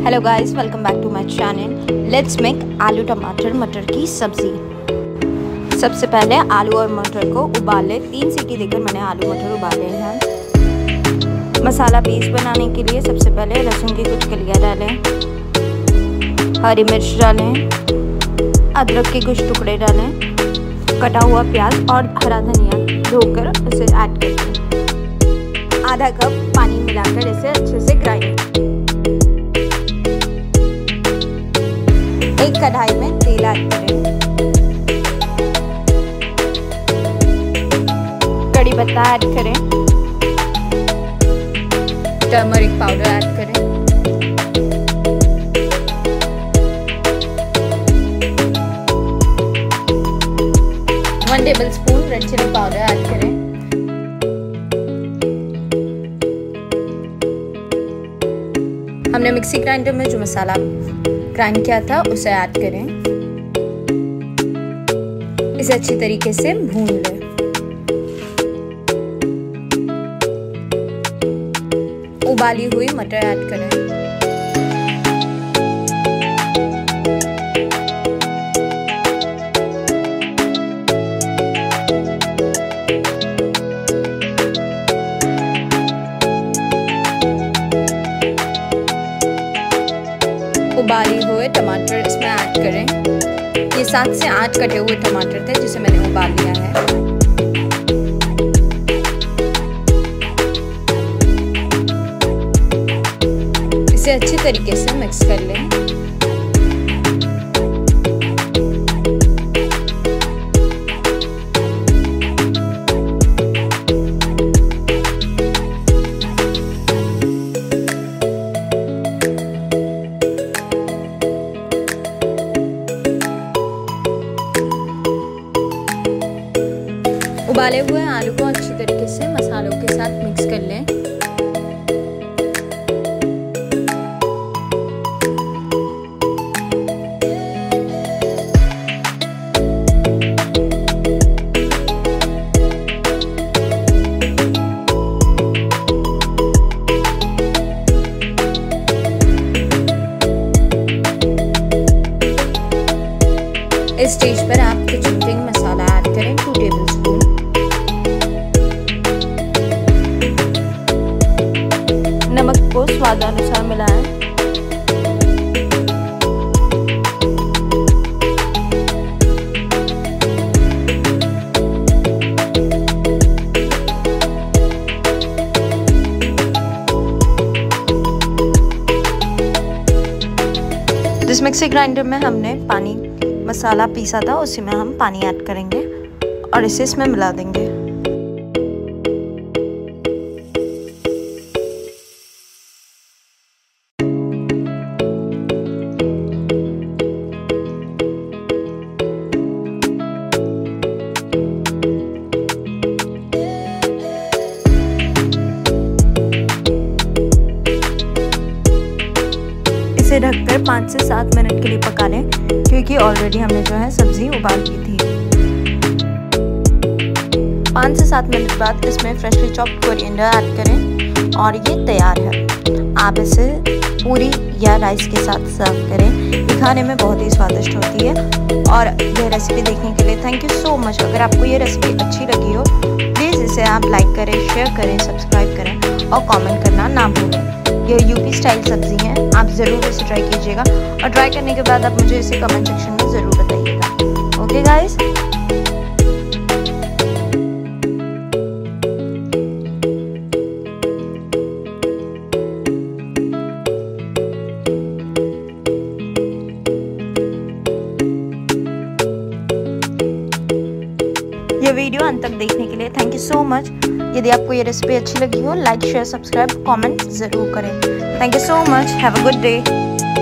Hello guys, welcome back to my channel. Let's make aloo tamatar मटर की सब्ज़ी। सबसे पहले आलू और मटर को उबाले, 3 सीटी देकर मैंने आलू मटर उबाले हैं। मसाला पेस्ट बनाने के लिए सबसे पहले लहसुन की कुछ कलियां डालें, हरी मिर्च डालें, अदरक के कुछ टुकड़े डालें, कटा हुआ प्याज और हरा धनिया धोकर उसे ऐड करें। आधा कप पानी मिलाकर इसे अच्छे से ग्राइंड। एक कढ़ाई में तेल ऐड करें, कड़ी पत्ता ऐड करें, टर्मरिक पाउडर ऐड करें, one tablespoon red chilli powder add करें, हमने मिक्सी ग्राइंडर में जो मसाला ग्राइंड किया था उसे ऐड करें। इसे अच्छी तरीके से भून लें। उबाली हुई मटर ऐड करें, उबाली हुए टमाटर इसमें ऐड करें। ये 7 से 8 कटे हुए टमाटर थे जिसे मैंने उबाल लिया है। इसे अच्छी तरीके से मिक्स कर लें। उबाले हुए आलू को अच्छी तरीके से मसालों के साथ मिक्स कर लें। इस स्टेज पर आप किचन किंग मसाला ऐड करें, 2 टेबलस्पून। नमक को स्वादानुसार मिलाएं। जिस मिक्सी ग्राइंडर में हमने पानी मसाला पीसा था उसी में हम पानी ऐड करेंगे और इसे इसमें मिला देंगे। इसे ढककर 5 से 7 मिनट के लिए पका लें, क्योंकि ऑलरेडी हमने जो है सब्जी उबाल ली थी। 5 से 7 मिनट बाद इसमें फ्रेशली चॉप्ड कोरिएंडर ऐड करें और ये तैयार है। आप इसे पूरी या राइस के साथ सर्व करें। ये खाने में बहुत ही स्वादिष्ट होती है। और यह रेसिपी देखने के लिए थैंक यू सो मच। अगर आपको ये रेसिपी अच्छी लगी हो प्लीज़ इसे आप लाइक करें, शेयर करें, सब्सक्राइब करें और कमेंट करना ना भूलें। यह यूपी स्टाइल सब्जी है, आप ज़रूर इसे ट्राई कीजिएगा और ट्राई करने के बाद आप मुझे इसे कमेंट सेक्शन में ज़रूर बताइएगा। ओके गाइस, ये वीडियो अंत तक देखने के लिए थैंक यू सो मच। यदि आपको ये रेसिपी अच्छी लगी हो लाइक शेयर सब्सक्राइब कमेंट ज़रूर करें। Thank you so much. Have a good day.